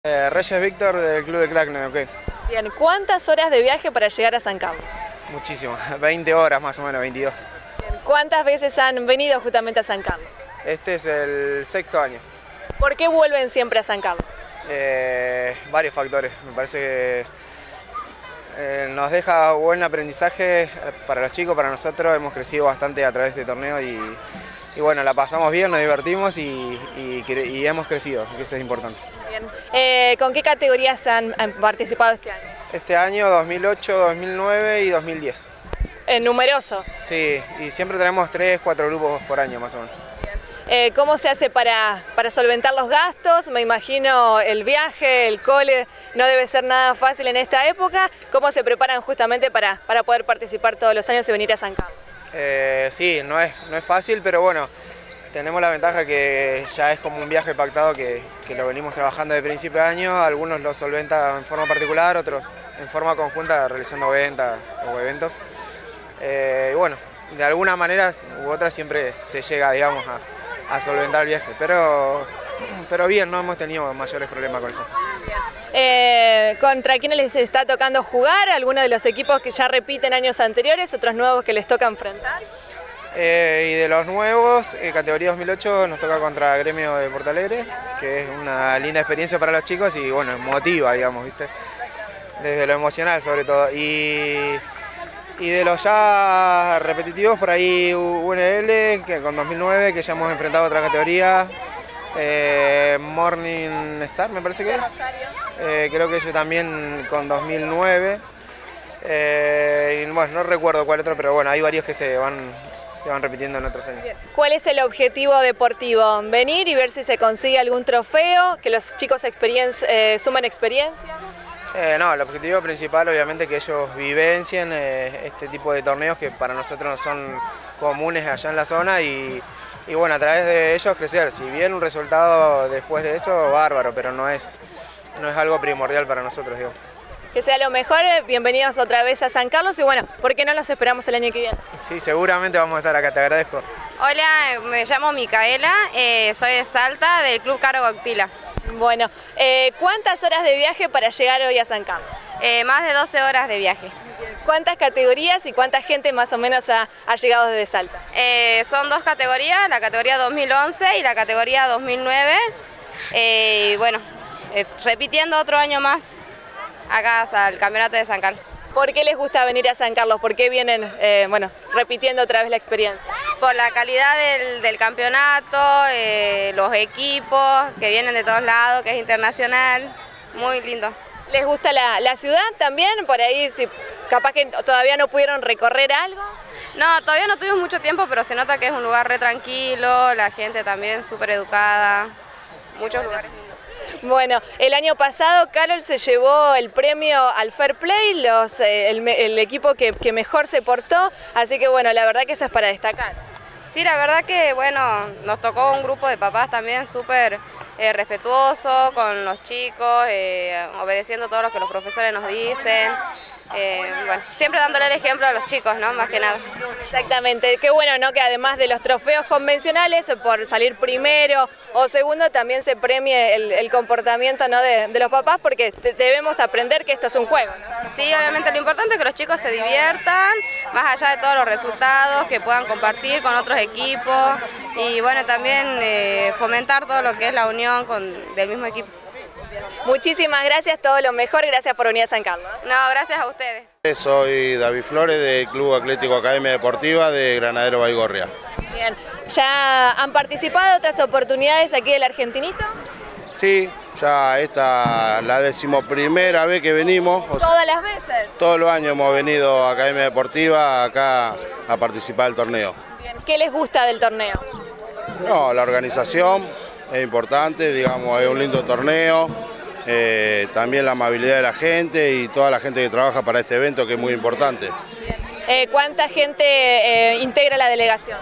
Reyes Víctor del Club de Clacne, ok. Bien, ¿cuántas horas de viaje para llegar a San Carlos? Muchísimo, 20 horas más o menos, 22. Bien, ¿cuántas veces han venido justamente a San Carlos? Este es el sexto año. ¿Por qué vuelven siempre a San Carlos? Varios factores, me parece que nos deja buen aprendizaje para los chicos, para nosotros. Hemos crecido bastante a través de este torneo y bueno, la pasamos bien, nos divertimos y hemos crecido, que eso es importante. Bien. ¿Con qué categorías han participado este año? Este año 2008, 2009 y 2010. Numerosos. Sí, y siempre tenemos 3, 4 grupos por año más o menos. ¿Cómo se hace para solventar los gastos? Me imagino el viaje, el cole, no debe ser nada fácil en esta época. ¿Cómo se preparan justamente para poder participar todos los años y venir a San Carlos? Sí, no es fácil, pero bueno, tenemos la ventaja que ya es como un viaje pactado que lo venimos trabajando de principio de año. Algunos lo solventan en forma particular, otros en forma conjunta realizando ventas o eventos. Y bueno, de alguna manera u otra siempre se llega, digamos, a solventar el viaje, pero bien, no hemos tenido mayores problemas con eso. ¿Contra quiénes les está tocando jugar? ¿Algunos de los equipos que ya repiten años anteriores, otros nuevos que les toca enfrentar? Y de los nuevos, categoría 2008 nos toca contra Gremio de Porto Alegre, que es una linda experiencia para los chicos y bueno, emotiva, digamos, ¿viste? Desde lo emocional sobre todo. Y de los ya repetitivos, por ahí UNL, que con 2009, que ya hemos enfrentado otra categoría, Morning Star, me parece que creo que ellos también con 2009, y bueno, no recuerdo cuál otro, pero bueno, hay varios que se van repitiendo en otros años. ¿Cuál es el objetivo deportivo? ¿Venir y ver si se consigue algún trofeo, que los chicos sumen experiencia? No, el objetivo principal obviamente que ellos vivencien este tipo de torneos que para nosotros no son comunes allá en la zona y bueno, a través de ellos crecer. Si bien un resultado después de eso, bárbaro, pero no es algo primordial para nosotros, digo. Que sea lo mejor, bienvenidos otra vez a San Carlos y bueno, ¿por qué no los esperamos el año que viene? Sí, seguramente vamos a estar acá, te agradezco. Hola, me llamo Micaela, soy de Salta, del Club Caro Goctila. Bueno, ¿cuántas horas de viaje para llegar hoy a San Carlos? Más de 12 horas de viaje. ¿Cuántas categorías y cuánta gente más o menos ha llegado desde Salta? Son dos categorías, la categoría 2011 y la categoría 2009. Y bueno, repitiendo otro año más acá al Campeonato de San Carlos. ¿Por qué les gusta venir a San Carlos? ¿Por qué vienen repitiendo otra vez la experiencia? Por la calidad del campeonato, los equipos que vienen de todos lados, que es internacional, muy lindo. ¿Les gusta la ciudad también? Por ahí, si capaz que todavía no pudieron recorrer algo. No, todavía no tuvimos mucho tiempo, pero se nota que es un lugar re tranquilo, la gente también súper educada, muchos lugares lindos. Bueno, el año pasado Carol se llevó el premio al Fair Play, el equipo que mejor se portó, así que bueno, la verdad que eso es para destacar. Sí, la verdad que bueno, nos tocó un grupo de papás también súper respetuoso con los chicos, obedeciendo todo lo que los profesores nos dicen. Bueno, siempre dándole el ejemplo a los chicos, ¿no? Más que nada. Exactamente, qué bueno, ¿no? Que además de los trofeos convencionales, por salir primero o segundo, también se premie el comportamiento, ¿no? de los papás, porque debemos aprender que esto es un juego, ¿no? Sí, obviamente lo importante es que los chicos se diviertan, más allá de todos los resultados, que puedan compartir con otros equipos y bueno, también fomentar todo lo que es la unión del mismo equipo. Muchísimas gracias, todo lo mejor, gracias por venir a San Carlos. No, gracias a ustedes. Soy David Flores del Club Atlético Academia Deportiva de Granadero Baigorria. Bien, ¿ya han participado otras oportunidades aquí del Argentinito? Sí, ya esta es la 11ª vez que venimos. ¿Todas las veces? Todos los años hemos venido a Academia Deportiva acá a participar del torneo. Bien, ¿qué les gusta del torneo? No, la organización es importante, digamos, es un lindo torneo. También la amabilidad de la gente y toda la gente que trabaja para este evento, que es muy importante. ¿Cuánta gente integra la delegación?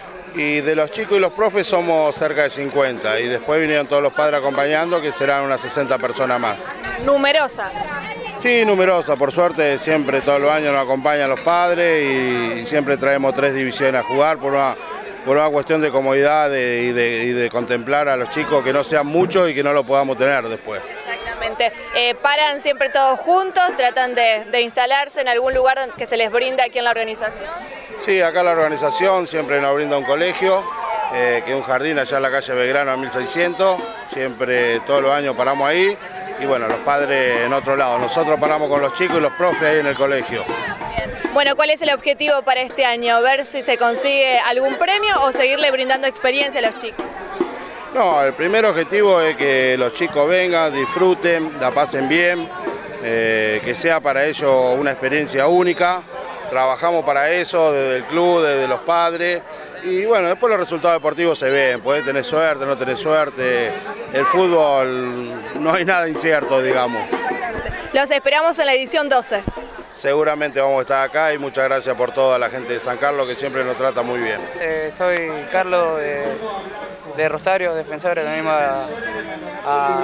Y de los chicos y los profes somos cerca de 50 y después vinieron todos los padres acompañando, que serán unas 60 personas más. ¿Numerosa? Sí, numerosa, por suerte siempre todos los años nos acompañan los padres y siempre traemos 3 divisiones a jugar por una cuestión de comodidad y de contemplar a los chicos que no sean muchos y que no lo podamos tener después. Exactamente. Justamente, ¿paran siempre todos juntos? ¿Tratan de instalarse en algún lugar que se les brinda aquí en la organización? Sí, acá la organización siempre nos brinda un colegio, que es un jardín allá en la calle Belgrano a 1600, siempre todos los años paramos ahí, y bueno, los padres en otro lado. Nosotros paramos con los chicos y los profes ahí en el colegio. Bueno, ¿cuál es el objetivo para este año? ¿Ver si se consigue algún premio o seguirle brindando experiencia a los chicos? No, el primer objetivo es que los chicos vengan, disfruten, la pasen bien, que sea para ellos una experiencia única. Trabajamos para eso desde el club, desde los padres, y bueno, después los resultados deportivos se ven, podés tener suerte, no tener suerte, el fútbol no hay nada incierto, digamos. Los esperamos en la edición 12. Seguramente vamos a estar acá y muchas gracias por toda la gente de San Carlos que siempre nos trata muy bien. Soy Carlos de Rosario, defensor, venimos a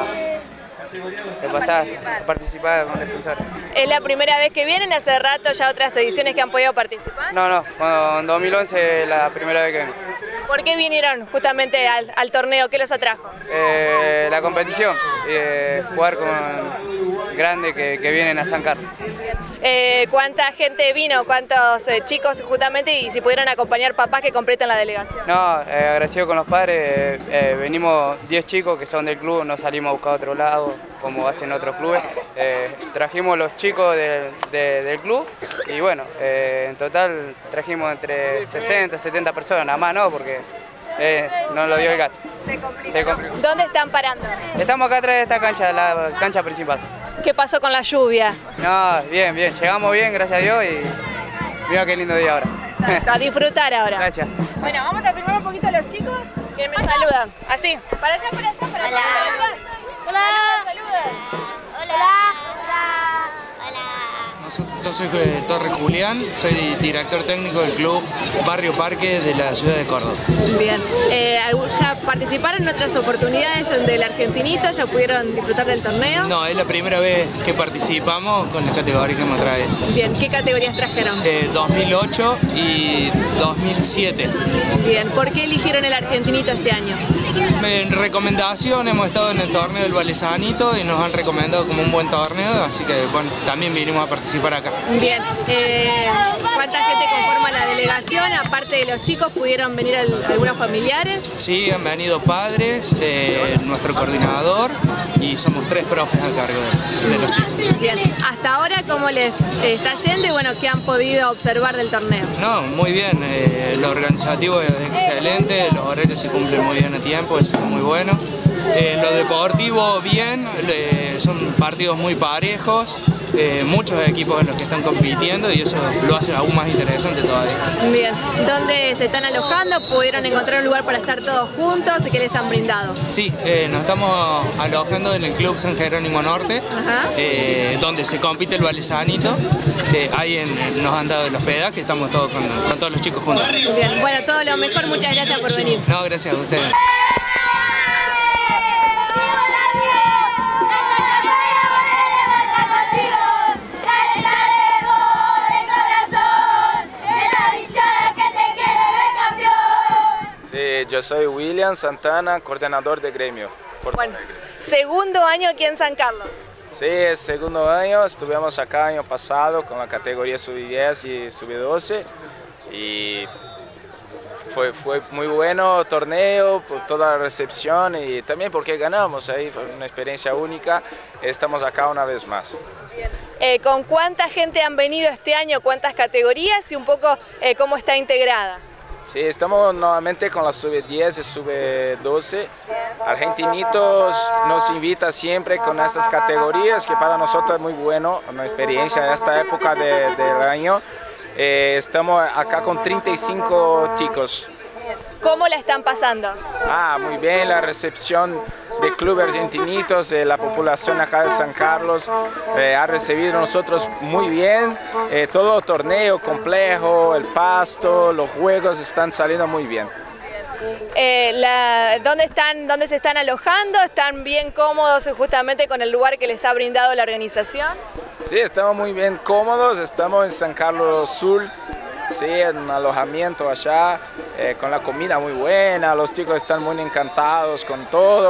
participar con defensor. ¿Es la primera vez que vienen? ¿Hace rato ya otras ediciones que han podido participar? No, en 2011 es la primera vez que vengo. ¿Por qué vinieron justamente al torneo? ¿Qué los atrajo? La competición, jugar con grandes que vienen a San Carlos. ¿Cuánta gente vino? ¿Cuántos chicos justamente? Y si pudieron acompañar papás que completan la delegación. No, agradecido con los padres, venimos 10 chicos que son del club, no salimos a buscar otro lado como hacen otros clubes. Trajimos los chicos del club y bueno, en total trajimos entre 60 y 70 personas, nada más no, porque no lo dio el gato. Se complica. ¿Dónde están parando? Estamos acá atrás de esta cancha, la cancha principal. ¿Qué pasó con la lluvia? No, bien, llegamos bien, gracias a Dios, y mira qué lindo día ahora. A disfrutar ahora. Gracias. Bueno, vamos a filmar un poquito a los chicos que me saludan. Así, para allá, para allá, para allá. Hola. Yo soy Torres Julián, soy director técnico del club Barrio Parque de la ciudad de Córdoba. Bien, ¿ya participaron en otras oportunidades del Argentinito? ¿Ya pudieron disfrutar del torneo? No, es la primera vez que participamos con las categorías que hemos traído. Bien, ¿qué categorías trajeron? 2008 y 2007. Bien, ¿por qué eligieron el Argentinito este año? En recomendación hemos estado en el torneo del Vallesanito y nos han recomendado como un buen torneo, así que bueno, también vinimos a participar acá. Bien, ¿cuánta gente conforma la delegación? Aparte de los chicos, ¿pudieron venir algunos familiares? Sí, han venido padres, nuestro coordinador y somos 3 profes a cargo de los chicos. Bien, hasta ahora ¿cómo les está yendo y bueno, qué han podido observar del torneo? No, muy bien, lo organizativo es excelente, los horarios se cumplen muy bien a tiempo, eso es muy bueno. Lo deportivo bien, son partidos muy parejos, muchos equipos en los que están compitiendo y eso lo hace aún más interesante todavía. Bien, ¿dónde se están alojando? ¿Pudieron encontrar un lugar para estar todos juntos y qué les han brindado? Sí, nos estamos alojando en el Club San Jerónimo Norte, donde se compite el Vallesanito. Ahí nos han dado el hospedaje, estamos todos con todos los chicos juntos. Bien, bueno, todo lo mejor, muchas gracias por venir. No, gracias a ustedes. Yo soy William Santana, coordinador de gremio. Bueno, segundo año aquí en San Carlos. Sí, es segundo año, estuvimos acá año pasado con la categoría sub-10 y sub-12 y fue muy bueno torneo, por toda la recepción y también porque ganamos, ahí fue una experiencia única, estamos acá una vez más. Bien. ¿Con cuánta gente han venido este año, cuántas categorías y un poco cómo está integrada? Sí, estamos nuevamente con la sub-10 y sub-12. Argentinitos nos invita siempre con estas categorías, que para nosotros es muy bueno, una experiencia en esta época del año. Estamos acá con 35 chicos. ¿Cómo la están pasando? Muy bien, la recepción del Club Argentinitos, la población acá de San Carlos ha recibido a nosotros muy bien, todo el torneo complejo, el pasto, los juegos están saliendo muy bien. ¿Dónde se están alojando? ¿Están bien cómodos justamente con el lugar que les ha brindado la organización? Sí, estamos muy bien cómodos, estamos en San Carlos Sur. Sí, en un alojamiento allá, con la comida muy buena, los chicos están muy encantados con todo.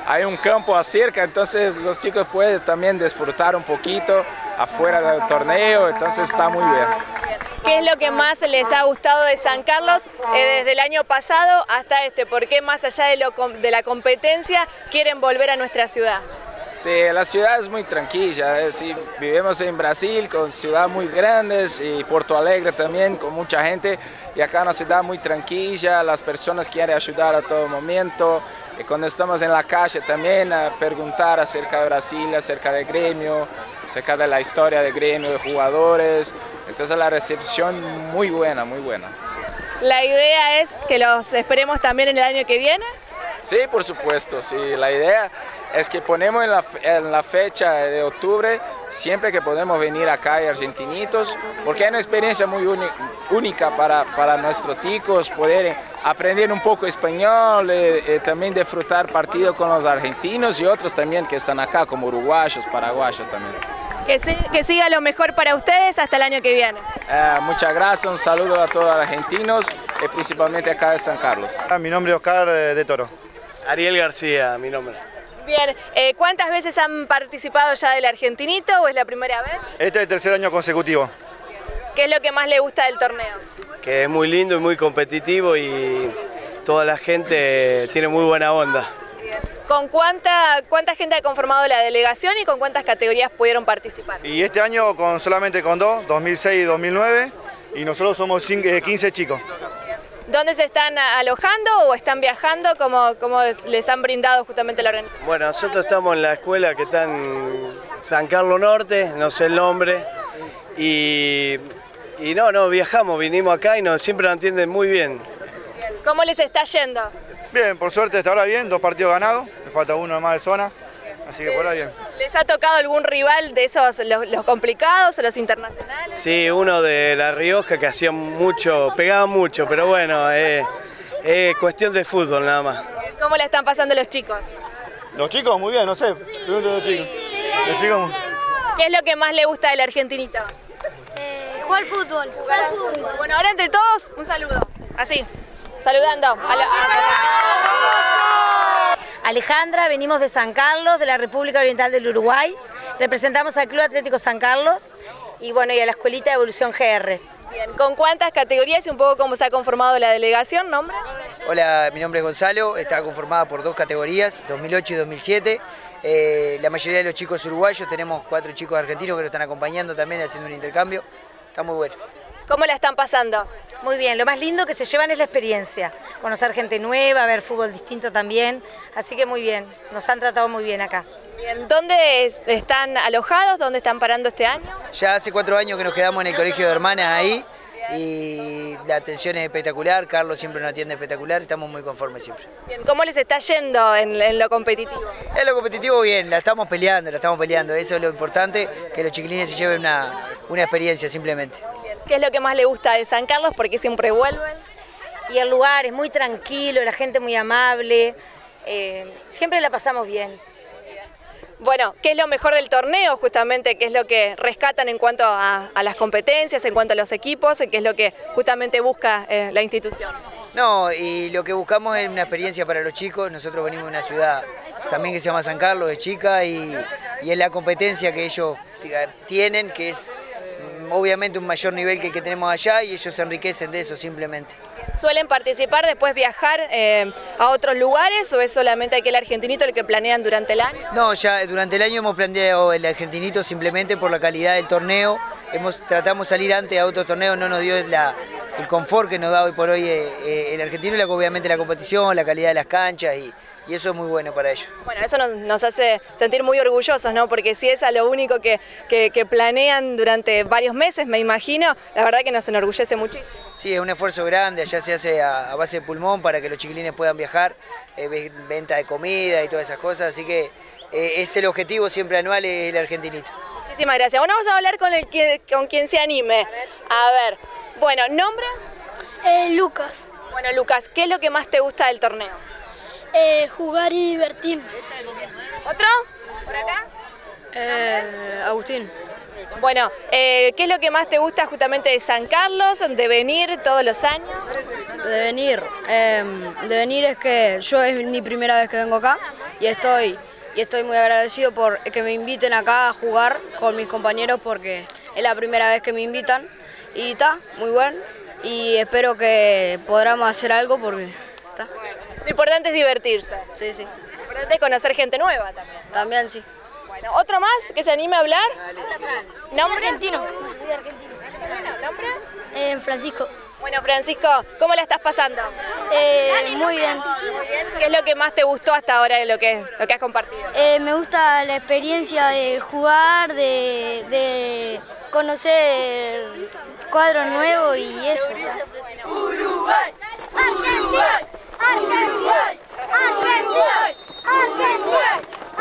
hay un campo cerca, entonces los chicos pueden también disfrutar un poquito afuera del torneo, entonces está muy bien. ¿Qué es lo que más les ha gustado de San Carlos desde el año pasado hasta este? ¿Por qué más allá de la competencia quieren volver a nuestra ciudad? Sí, la ciudad es muy tranquila, vivimos en Brasil con ciudades muy grandes y Porto Alegre también con mucha gente y acá una ciudad muy tranquila, las personas quieren ayudar a todo momento y cuando estamos en la calle también a preguntar acerca de Brasil, acerca del gremio, acerca de la historia del gremio, de jugadores, entonces la recepción muy buena, muy buena. ¿La idea es que los esperemos también en el año que viene? Sí, por supuesto, sí. La idea es que ponemos en la fecha de octubre, siempre que podemos venir acá a Argentinitos, porque es una experiencia muy única para nuestros chicos, poder aprender un poco español, también disfrutar partidos con los argentinos y otros también que están acá, como uruguayos, paraguayos también. Que siga lo mejor para ustedes hasta el año que viene. Muchas gracias, un saludo a todos los argentinos, y principalmente acá de San Carlos. Mi nombre es Oscar de Toro. Ariel García, mi nombre. Bien, ¿cuántas veces han participado ya del Argentinito o es la primera vez? Este es el tercer año consecutivo. ¿Qué es lo que más le gusta del torneo? Que es muy lindo y muy competitivo y toda la gente tiene muy buena onda. ¿Con cuánta gente ha conformado la delegación y con cuántas categorías pudieron participar? Y este año solamente con dos, 2006 y 2009, y nosotros somos 15 chicos. ¿Dónde se están alojando o están viajando? ¿Cómo les han brindado justamente la organización? Bueno, nosotros estamos en la escuela que está en San Carlos Norte, no sé el nombre, y no, viajamos, vinimos acá y siempre nos atienden muy bien. ¿Cómo les está yendo? Bien, por suerte hasta ahora bien, 2 partidos ganados, me falta uno más de zona, así que por ahí bien. ¿Les ha tocado algún rival de esos, los complicados o los internacionales? Sí, uno de La Rioja que hacía mucho, pegaba mucho, pero bueno, es cuestión de fútbol nada más. ¿Cómo le están pasando los chicos? Los chicos, muy bien, no sé, pregunto a los chicos. Los chicos. ¿Qué es lo que más le gusta del Argentinito? Jugar fútbol. Bueno, ahora entre todos, un saludo. Así, saludando. Alejandra, venimos de San Carlos, de la República Oriental del Uruguay. Representamos al Club Atlético San Carlos y bueno, y a la Escuelita de Evolución GR. Bien, ¿con cuántas categorías y un poco cómo se ha conformado la delegación? ¿Nombre? Hola, mi nombre es Gonzalo, está conformada por 2 categorías, 2008 y 2007. La mayoría de los chicos uruguayos, tenemos 4 chicos argentinos que nos están acompañando también haciendo un intercambio. Está muy bueno. ¿Cómo la están pasando? Muy bien, lo más lindo que se llevan es la experiencia, conocer gente nueva, ver fútbol distinto también, así que muy bien, nos han tratado muy bien acá. Bien, ¿dónde están alojados? ¿Dónde están parando este año? Ya hace 4 años que nos quedamos en el colegio de hermanas ahí y la atención es espectacular, Carlos siempre nos atiende espectacular, estamos muy conformes siempre. Bien, ¿cómo les está yendo en lo competitivo? En lo competitivo bien, la estamos peleando, eso es lo importante, que los chiquilines se lleven una experiencia simplemente. Bien. ¿Qué es lo que más le gusta de San Carlos? ¿Por qué siempre vuelven? Y el lugar es muy tranquilo, la gente muy amable, siempre la pasamos bien. Bueno, ¿qué es lo mejor del torneo justamente? ¿Qué es lo que rescatan en cuanto a las competencias, en cuanto a los equipos? ¿Qué es lo que justamente busca la institución? No, y lo que buscamos es una experiencia para los chicos. Nosotros venimos de una ciudad también que se llama San Carlos, de chica, y es la competencia que ellos tienen, que es obviamente un mayor nivel que el que tenemos allá, y ellos se enriquecen de eso simplemente. ¿Suelen participar, después viajar a otros lugares o es solamente aquel Argentinito el que planean durante el año? No, ya durante el año hemos planeado el Argentinito simplemente por la calidad del torneo. Tratamos de salir antes a otros torneos, no nos dio el confort que nos da hoy por hoy el Argentino, y obviamente la competición, la calidad de las canchas, y eso es muy bueno para ellos. Bueno, eso nos hace sentir muy orgullosos, ¿no? Porque si es a lo único que planean durante varios meses, me imagino, la verdad que nos enorgullece muchísimo. Sí, es un esfuerzo grande, allá se hace a base de pulmón para que los chiquilines puedan viajar, venta de comida y todas esas cosas, así que es el objetivo siempre anual, es el Argentinito. Muchísimas gracias. Bueno, vamos a hablar con quien se anime. A ver, bueno, ¿nombre? Lucas. Bueno, Lucas, ¿qué es lo que más te gusta del torneo? Jugar y divertirme. ¿Otro? ¿Por acá? Agustín. Bueno, ¿qué es lo que más te gusta justamente de San Carlos, de venir todos los años? De venir es que yo es mi primera vez que vengo acá y estoy muy agradecido por que me inviten acá a jugar con mis compañeros porque es la primera vez que me invitan y está muy bueno y espero que podamos hacer algo porque está. Lo importante es divertirse. Sí, sí. Lo importante es conocer gente nueva también. También sí. Bueno, ¿otro más que se anime a hablar? ¿Nombre? Argentino. ¿Nombre? Francisco. Bueno, Francisco, ¿cómo la estás pasando? Muy bien. Muy bien. ¿Qué es lo que más te gustó hasta ahora de lo que has compartido? Me gusta la experiencia de jugar, de conocer cuadros nuevos y eso. Uruguay, Uruguay, Uruguay, Uruguay, Uruguay,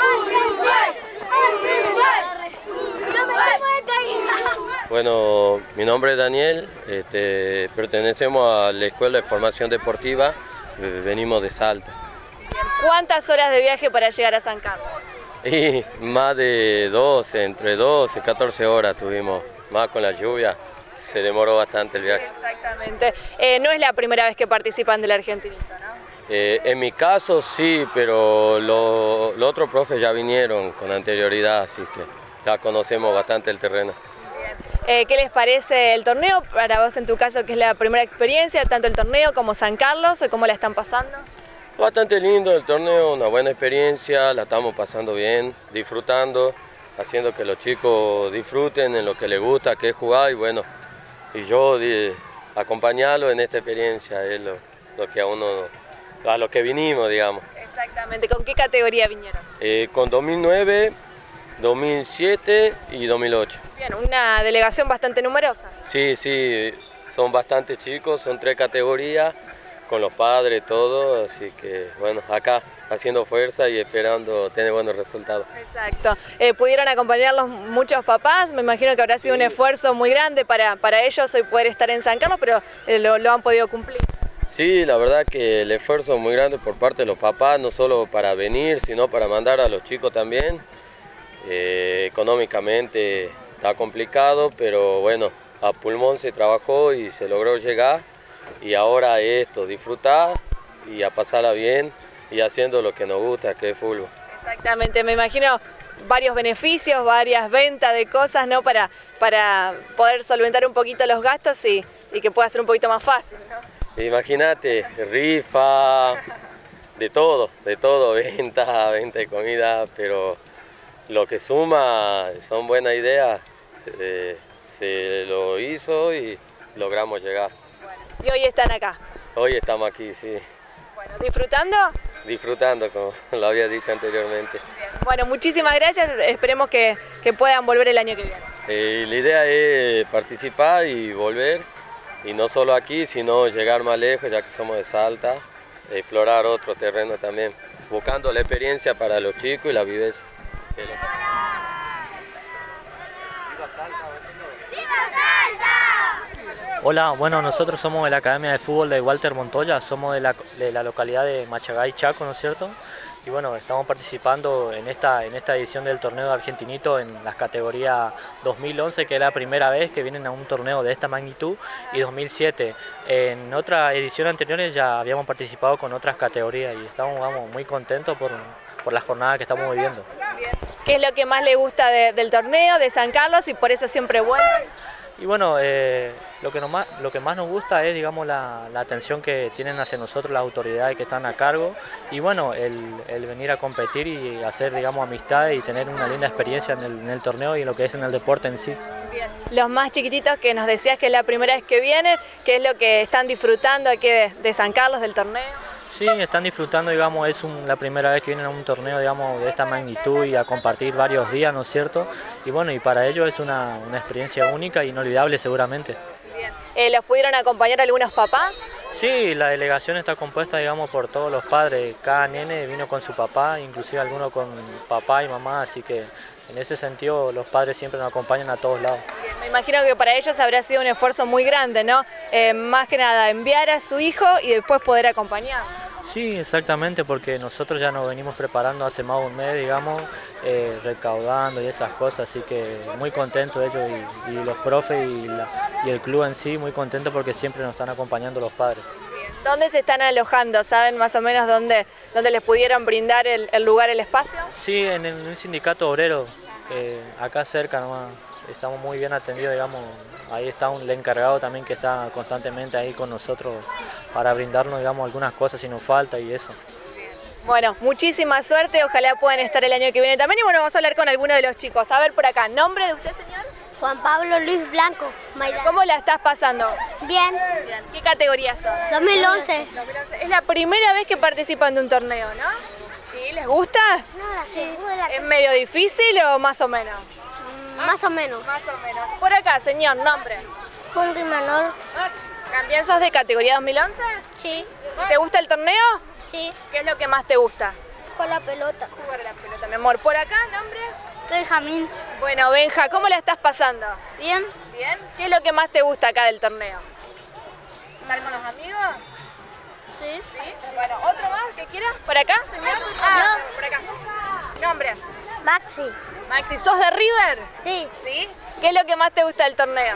Bueno, mi nombre es Daniel, pertenecemos a la Escuela de Formación Deportiva, venimos de Salta. ¿Cuántas horas de viaje para llegar a San Carlos? Y más de 12, entre 12 y 14 horas tuvimos, más con la lluvia, se demoró bastante el viaje. Exactamente. No es la primera vez que participan del Argentinito, ¿no? En mi caso sí, pero los otros profes ya vinieron con anterioridad, así que ya conocemos bastante el terreno. ¿Qué les parece el torneo? Para vos en tu caso, que es la primera experiencia, tanto el torneo como San Carlos, ¿cómo la están pasando? Bastante lindo el torneo, una buena experiencia, la estamos pasando bien, disfrutando, haciendo que los chicos disfruten en lo que les gusta, que es jugar y bueno, y yo acompañarlos en esta experiencia es lo que a lo que vinimos, digamos. Exactamente, ¿con qué categoría vinieron? Con 2009, 2007 y 2008. Bien, una delegación bastante numerosa. Sí, son bastantes chicos, son 3 categorías, con los padres, todo, así que bueno, acá haciendo fuerza y esperando tener buenos resultados. Exacto. ¿Pudieron acompañarlos muchos papás? Me imagino que habrá sido un esfuerzo muy grande para ellos hoy poder estar en San Carlos, pero lo han podido cumplir. Sí, la verdad que el esfuerzo es muy grande por parte de los papás, no solo para venir, sino para mandar a los chicos también. Económicamente está complicado, pero bueno, a pulmón se trabajó y se logró llegar. Y ahora esto, disfrutar y a pasarla bien y haciendo lo que nos gusta, que es fútbol. Exactamente, me imagino varios beneficios, varias ventas de cosas, ¿no? Para poder solventar un poquito los gastos y que pueda ser un poquito más fácil, ¿no? Imagínate, rifa, de todo, venta de comida, pero lo que suma son buenas ideas, se lo hizo y logramos llegar. Y hoy están acá. Hoy estamos aquí, sí. Bueno, ¿disfrutando? Disfrutando, como lo había dicho anteriormente. Bien. Bueno, muchísimas gracias, esperemos que puedan volver el año que viene. La idea es participar y volver, y no solo aquí, sino llegar más lejos, ya que somos de Salta, explorar otro terreno también, buscando la experiencia para los chicos y la viveza. Hola, bueno, nosotros somos de la Academia de Fútbol de Walter Montoya, somos de la localidad de Machagay, Chaco, ¿no es cierto? Y bueno, estamos participando en esta edición del torneo de Argentinito en las categorías 2011, que es la primera vez que vienen a un torneo de esta magnitud, y 2007. En otras ediciones anteriores ya habíamos participado con otras categorías y estamos muy contentos por la jornada que estamos viviendo. ¿Qué es lo que más le gusta del torneo, de San Carlos, y por eso siempre vuelven? Y bueno, lo que más nos gusta es, digamos, la atención que tienen hacia nosotros las autoridades que están a cargo, y bueno, el venir a competir y hacer, digamos, amistades y tener una linda experiencia en el torneo y en lo que es en el deporte en sí. Bien. Los más chiquititos que nos decías que es la primera vez que vienen, ¿qué es lo que están disfrutando aquí de San Carlos, del torneo? Sí, están disfrutando, digamos, es la primera vez que vienen a un torneo, digamos, de esta magnitud y a compartir varios días, ¿no es cierto? Y bueno, y para ellos es una experiencia única e inolvidable seguramente. Bien. ¿Los pudieron acompañar algunos papás? Sí, la delegación está compuesta, digamos, por todos los padres. Cada nene vino con su papá, inclusive algunos con papá y mamá, así que en ese sentido los padres siempre nos acompañan a todos lados. Bien, me imagino que para ellos habrá sido un esfuerzo muy grande, ¿no? Más que nada enviar a su hijo y después poder acompañar. Sí, exactamente, porque nosotros ya nos venimos preparando hace más de un mes, digamos, recaudando y esas cosas, así que muy contentos ellos y los profes y el club en sí, muy contentos porque siempre nos están acompañando los padres. Bien. ¿Dónde se están alojando? ¿Saben más o menos dónde les pudieron brindar el lugar, el espacio? Sí, en un sindicato obrero, acá cerca nomás. Estamos muy bien atendidos, digamos. Ahí está el encargado también que está constantemente ahí con nosotros para brindarnos, digamos, algunas cosas si nos falta y eso. Bueno, muchísima suerte, ojalá puedan estar el año que viene también. Y bueno, vamos a hablar con alguno de los chicos. A ver por acá, ¿nombre de usted, señor? Juan Pablo Luis Blanco, Maidana. ¿Cómo la estás pasando? Bien. Bien. ¿Qué categoría sos? 2011. Es la primera vez que participan de un torneo, ¿no? ¿Sí? ¿Les gusta? No, sí. ¿Es medio difícil o más o menos? Más o menos. Más o menos. Por acá, señor, nombre. Juan Manor. ¿También sos de categoría 2011? Sí. ¿Te gusta el torneo? Sí. ¿Qué es lo que más te gusta? Jugar la pelota. Jugar a la pelota, mi amor. ¿Por acá, nombre? Benjamín. Bueno, Benja, ¿cómo la estás pasando? Bien. ¿Bien? ¿Qué es lo que más te gusta acá del torneo? ¿Estar con los amigos? Sí. ¿Sí? Bueno, ¿otro más que quieras? ¿Por acá, señor? Yo. Por acá. Nombre. Maxi. Maxi, ¿sos de River? Sí. ¿Sí? ¿Qué es lo que más te gusta del torneo?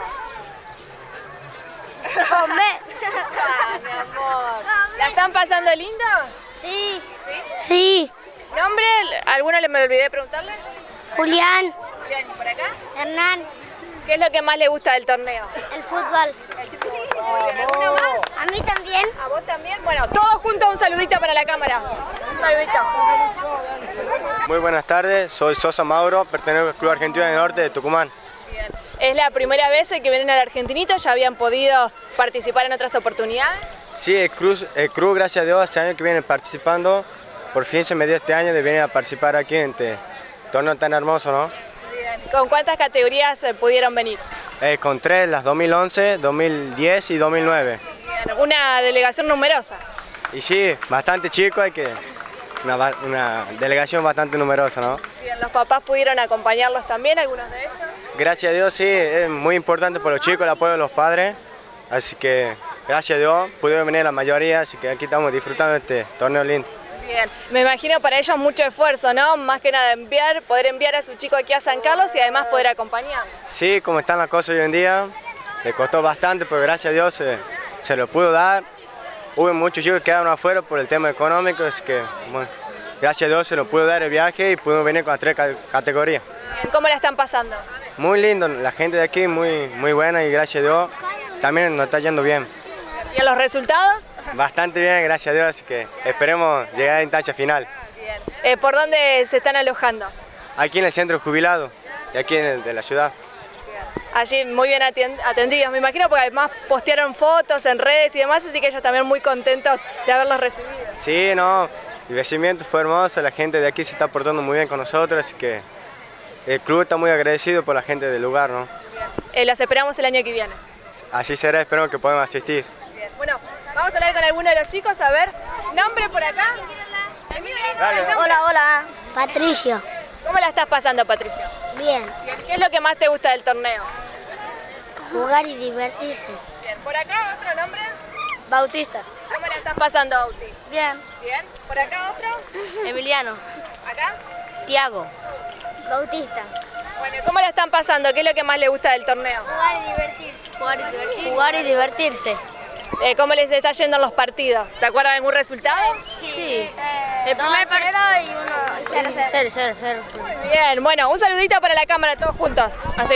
Comer. Mi amor. ¿La están pasando lindo? Sí. ¿Sí? Sí. ¿Nombre? ¿Alguno me olvidé de preguntarle? Julián. Julián, ¿y por acá? Hernán. ¿Qué es lo que más le gusta del torneo? El fútbol. ¿Alguno más? A mí también. ¿A vos también? Bueno, todos juntos un saludito para la cámara. Un saludito. Muy buenas tardes, soy Sosa Mauro, pertenezco al Club Argentino del Norte de Tucumán. Bien. ¿Es la primera vez que vienen al Argentinito? ¿Ya habían podido participar en otras oportunidades? Sí, el Cruz, gracias a Dios, este año que viene participando, por fin se me dio este año de venir a participar aquí en este torneo tan hermoso, ¿no? Bien. ¿Con cuántas categorías pudieron venir? Con 3, las 2011, 2010 y 2009. Bien. Una delegación numerosa. Y sí, bastante chico, hay que una delegación bastante numerosa, ¿no? Bien, ¿los papás pudieron acompañarlos también, algunos de ellos? Gracias a Dios, sí, es muy importante para los chicos el apoyo de los padres, así que gracias a Dios pudieron venir la mayoría, así que aquí estamos disfrutando de este torneo lindo. Bien, me imagino para ellos mucho esfuerzo, ¿no? Más que nada poder enviar a su chico aquí a San Carlos y además poder acompañar. Sí, como están las cosas hoy en día, le costó bastante, pero gracias a Dios se lo pudo dar. Hubo muchos chicos que quedaron afuera por el tema económico, así que bueno, gracias a Dios se nos pudo dar el viaje y pudimos venir con las 3 categorías. Bien, ¿cómo la están pasando? Muy lindo, la gente de aquí muy buena y gracias a Dios también nos está yendo bien. ¿Y en los resultados? Bastante bien, gracias a Dios, así que esperemos llegar a la instancia final. Bien. ¿Por dónde se están alojando? Aquí en el centro jubilado, y aquí de la ciudad. Allí muy bien atendidos, me imagino, porque además postearon fotos en redes y demás, así que ellos también muy contentos de haberlos recibido. Sí, no, el recibimiento fue hermoso, la gente de aquí se está portando muy bien con nosotros, así que el club está muy agradecido por la gente del lugar, ¿no? Bien. Los esperamos el año que viene. Así será, esperamos que podamos asistir. Bien. Bueno, vamos a hablar con alguno de los chicos, a ver, nombre por acá. Hola, hola. Patricio. ¿Cómo la estás pasando, Patricio? Bien. Bien. ¿Qué es lo que más te gusta del torneo? Jugar y divertirse. Bien. ¿Por acá otro nombre? Bautista. ¿Cómo la estás pasando, Bauti? Bien. Bien. ¿Por acá otro? Emiliano. ¿Acá? Tiago. Bautista. Bueno, ¿cómo la están pasando? ¿Qué es lo que más les gusta del torneo? Jugar y divertirse. Jugar y divertirse. ¿Cómo les está yendo en los partidos? ¿Se acuerdan de algún resultado? Sí. El primer 0 y uno 0. Muy bien, bueno, un saludito para la cámara todos juntos, así.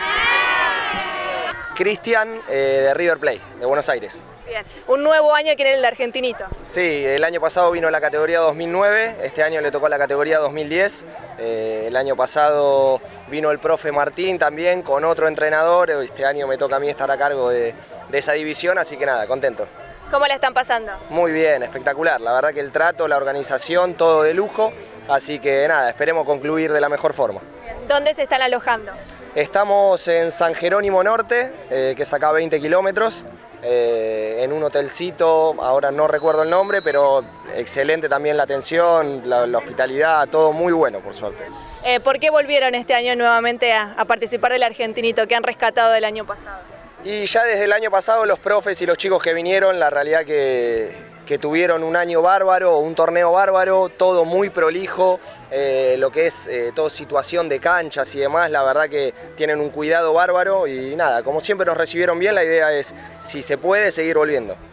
Cristian de River Plate, de Buenos Aires. Bien, un nuevo año aquí en el Argentinito. Sí, el año pasado vino la categoría 2009, este año le tocó la categoría 2010. El año pasado vino el profe Martín también con otro entrenador, este año me toca a mí estar a cargo de esa división, así que nada, contento. ¿Cómo la están pasando? Muy bien, espectacular, la verdad que el trato, la organización, todo de lujo, así que nada, esperemos concluir de la mejor forma. Bien. ¿Dónde se están alojando? Estamos en San Jerónimo Norte, que es acá a 20 kilómetros, en un hotelcito, ahora no recuerdo el nombre, pero excelente también la atención, la hospitalidad, todo muy bueno por suerte. ¿Por qué volvieron este año nuevamente a participar del Argentinito? ¿Qué han rescatado del año pasado? Y ya desde el año pasado los profes y los chicos que vinieron, la realidad que tuvieron un año bárbaro, un torneo bárbaro, todo muy prolijo, lo que es toda situación de canchas y demás, la verdad que tienen un cuidado bárbaro y nada, como siempre nos recibieron bien, la idea es, si se puede, seguir volviendo.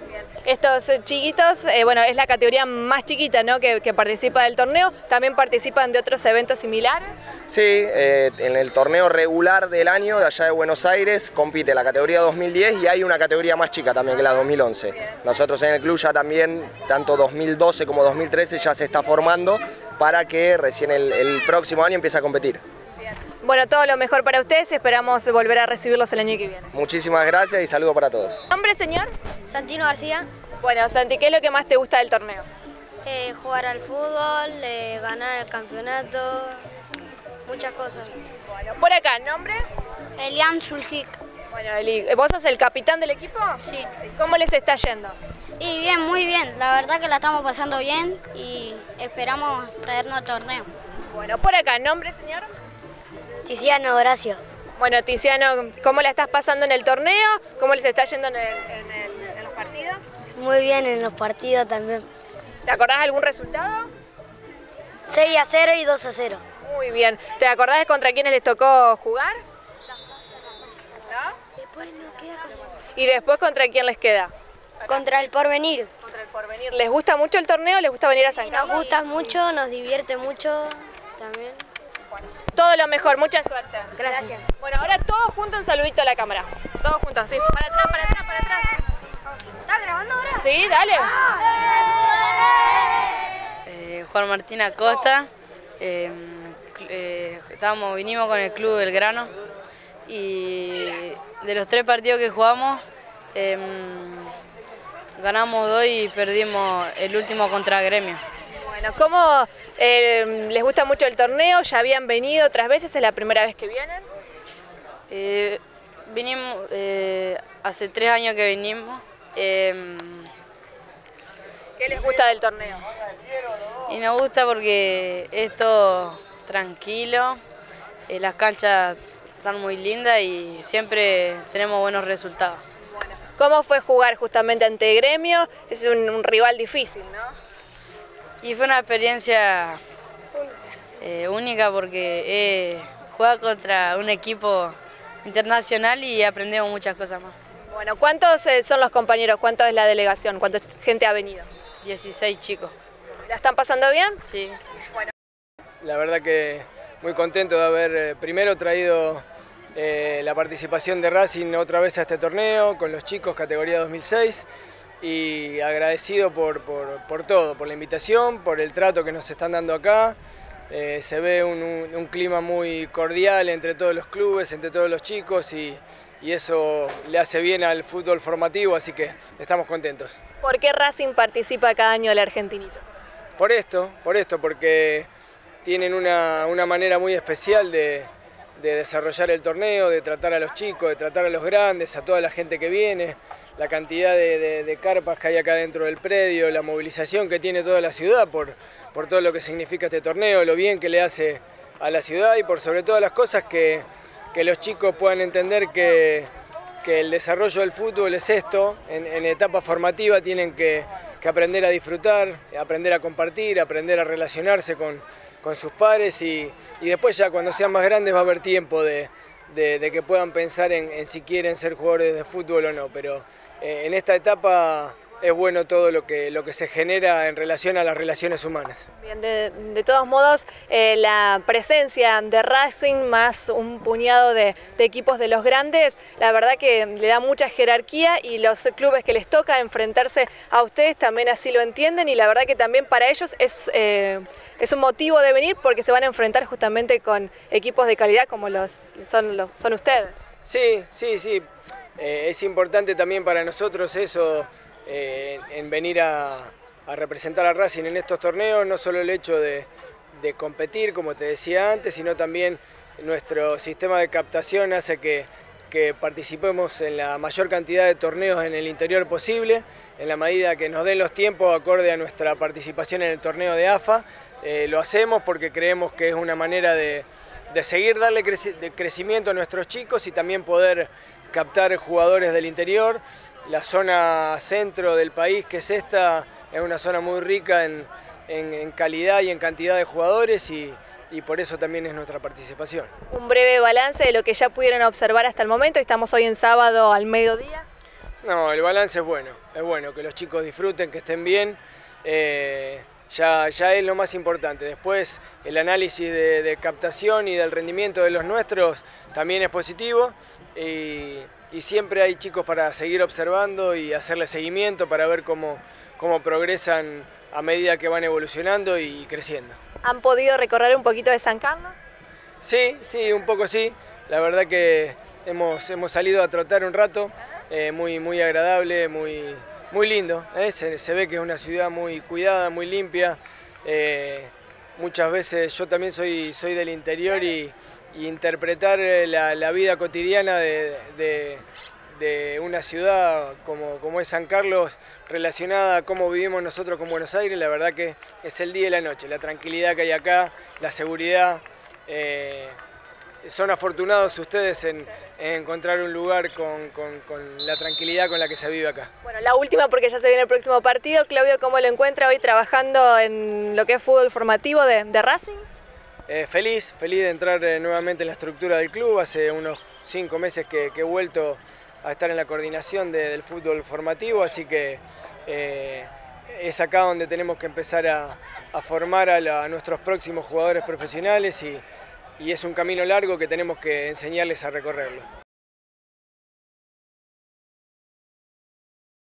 Estos chiquitos, bueno, es la categoría más chiquita, ¿no?, que participa del torneo. ¿También participan de otros eventos similares? Sí, en el torneo regular del año de allá de Buenos Aires compite la categoría 2010 y hay una categoría más chica también que la 2011. Nosotros en el club ya también, tanto 2012 como 2013 ya se está formando para que recién el próximo año empiece a competir. Bueno, todo lo mejor para ustedes, esperamos volver a recibirlos el año que viene. Muchísimas gracias y saludos para todos. ¿Nombre, señor? Santino García. Bueno, Santi, ¿qué es lo que más te gusta del torneo? Jugar al fútbol, ganar el campeonato, muchas cosas. Bueno, por acá, ¿nombre? Elian Zulhik. Bueno, Eli, ¿vos sos el capitán del equipo? Sí. ¿Cómo les está yendo? Y bien, muy bien. La verdad que la estamos pasando bien y esperamos traernos al torneo. Bueno, por acá, ¿nombre, señor? Tiziano Horacio. Bueno, Tiziano, ¿cómo la estás pasando en el torneo? ¿Cómo les está yendo en los partidos? Muy bien en los partidos también. ¿Te acordás de algún resultado? 6-0 y 2-0. Muy bien. ¿Te acordás de contra quiénes les tocó jugar? ¿Y después contra quién les queda? Contra el Porvenir. Contra el Porvenir. ¿Les gusta mucho el torneo? ¿Les gusta venir a San Carlos? Nos gusta mucho, nos divierte mucho también. Todo lo mejor, mucha suerte. Gracias. Bueno, ahora todos juntos un saludito a la cámara. Todos juntos, sí. Para atrás, para atrás, para atrás. ¿Estás grabando ahora? Sí, dale. Juan Martín Acosta. Vinimos con el Club Belgrano y de los 3 partidos que jugamos, ganamos 2 y perdimos el último contra Gremio. Bueno, ¿cómo les gusta mucho el torneo? ¿Ya habían venido otras veces? ¿Es la primera vez que vienen? Vinimos, hace 3 años que vinimos. ¿Qué les gusta del torneo? Y nos gusta porque es todo tranquilo, las canchas están muy lindas y siempre tenemos buenos resultados. Bueno, ¿cómo fue jugar justamente ante Gremio? Es un rival difícil, ¿no? Y fue una experiencia única porque juega contra un equipo internacional y aprendemos muchas cosas más. Bueno, ¿cuántos son los compañeros? ¿Cuánto es la delegación? ¿Cuánta gente ha venido? 16 chicos. ¿La están pasando bien? Sí. Bueno. La verdad que muy contento de haber primero traído la participación de Racing otra vez a este torneo con los chicos categoría 2006 y agradecido por todo, por la invitación, por el trato que nos están dando acá. Se ve un clima muy cordial entre todos los clubes, entre todos los chicos y eso le hace bien al fútbol formativo, así que estamos contentos. ¿Por qué Racing participa cada año del Argentinito? Por esto, porque tienen una manera muy especial de desarrollar el torneo, de tratar a los chicos, de tratar a los grandes, a toda la gente que viene, la cantidad de carpas que hay acá dentro del predio, la movilización que tiene toda la ciudad por todo lo que significa este torneo, lo bien que le hace a la ciudad y por sobre todas las cosas que los chicos puedan entender que el desarrollo del fútbol es esto, en etapa formativa tienen que aprender a disfrutar, aprender a compartir, aprender a relacionarse con sus pares y después ya cuando sean más grandes va a haber tiempo de que puedan pensar en si quieren ser jugadores de fútbol o no, pero en esta etapa es bueno todo lo que se genera en relación a las relaciones humanas. Bien, de todos modos, la presencia de Racing más un puñado de equipos de los grandes, la verdad que le da mucha jerarquía y los clubes que les toca enfrentarse a ustedes también así lo entienden y la verdad que también para ellos es un motivo de venir porque se van a enfrentar justamente con equipos de calidad como son ustedes. Sí, es importante también para nosotros eso. En venir a representar a Racing en estos torneos, no solo el hecho de competir, como te decía antes, sino también nuestro sistema de captación hace que participemos en la mayor cantidad de torneos en el interior posible, en la medida que nos den los tiempos acorde a nuestra participación en el torneo de AFA. Lo hacemos porque creemos que es una manera de seguir darle crecimiento a nuestros chicos y también poder captar jugadores del interior. La zona centro del país, que es esta, es una zona muy rica en calidad y en cantidad de jugadores y por eso también es nuestra participación. Un breve balance de lo que ya pudieron observar hasta el momento, estamos hoy en sábado al mediodía. No, el balance es bueno que los chicos disfruten, que estén bien, ya es lo más importante. Después el análisis de captación y del rendimiento de los nuestros también es positivo y siempre hay chicos para seguir observando y hacerle seguimiento para ver cómo progresan a medida que van evolucionando y creciendo. ¿Han podido recorrer un poquito de San Carlos? Sí, un poco sí. La verdad que hemos salido a trotar un rato, muy agradable, muy lindo. Se ve que es una ciudad muy cuidada, muy limpia. Muchas veces yo también soy del interior y interpretar la vida cotidiana de una ciudad como es San Carlos, relacionada a cómo vivimos nosotros con Buenos Aires, la verdad que es el día y la noche, la tranquilidad que hay acá, la seguridad. Son afortunados ustedes en encontrar un lugar con la tranquilidad con la que se vive acá. Bueno, la última porque ya se viene el próximo partido. Claudio, ¿cómo lo encuentra hoy trabajando en lo que es fútbol formativo de Racing? Feliz de entrar nuevamente en la estructura del club. Hace unos 5 meses que he vuelto a estar en la coordinación del fútbol formativo, así que es acá donde tenemos que empezar a formar a nuestros próximos jugadores profesionales y es un camino largo que tenemos que enseñarles a recorrerlo.